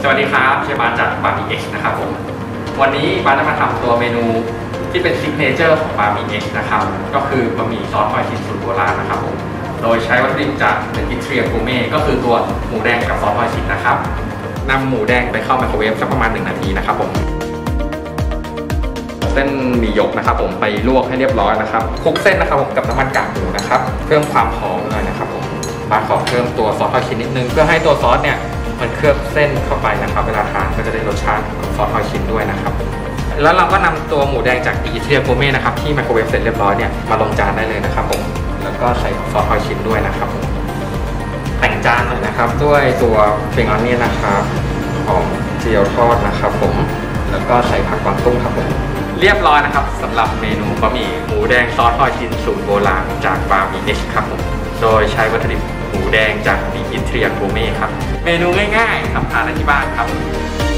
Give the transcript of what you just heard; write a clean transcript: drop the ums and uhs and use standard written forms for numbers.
วัสดีครับเชฟบาสจากบาร์บีเอ็กซ์นะครับผมวันนี้บาสจะมาทำตัวเมนูที่เป็นซิกเนเจอร์ของบาร์บีเอ็กซ์นะครับก็คือบะหมี่ซอสหอยชิ้นสูตรโบราณนะครับผมโดยใช้วัตถุดิบจากเป็นอิตาเลียนกูเม่ก็คือตัวหมูแดงกับซอสหอยชิ้นนะครับนำหมูแดงไปเข้าไมโครเวฟสักประมาณ1 นาทีนะครับผมเส้นหมี่หยกนะครับผมไปลวกให้เรียบร้อยนะครับคลุกเส้นนะครับผมกับน้ำมันกากหมูนะครับเพิ่มความหอมหน่อยนะครับผมบาสขอเพิ่มตัวซอสหอยชิ้นนิดนึงเพื่อให้ตัวซอสเนี่ยมันเคลือบเส้นเข้าไปนะครับเวลาทานก็จะได้รสชาติของซอสหอยชิ้นด้วยนะครับแล้วเราก็นำตัวหมูแดงจากอิตาเลียนกูเม่นะครับที่ไมโครเวฟเสร็จเรียบร้อยเนี่ยมาลงจานได้เลยนะครับผมแล้วก็ใส่ซอสหอยชิ้นด้วยนะครับแต่งจานหน่อยนะครับด้วยตัวเฟรนช์ออนเนียนนะครับหอมเจียวทอดนะครับผมแล้วก็ใส่ผักกวางตุ้งครับผมเรียบร้อยนะครับสำหรับเมนูบะหมี่หมูแดงซอสหอยชิ้นสูตรโบราณจากบาร์บีเอ็กซ์ครับผมโดยใช้วัตถุดิบหมูแดงจากอิตาเลียนกูเม่ครับเมนูง่ายๆทำทานได้ที่บ้านครับ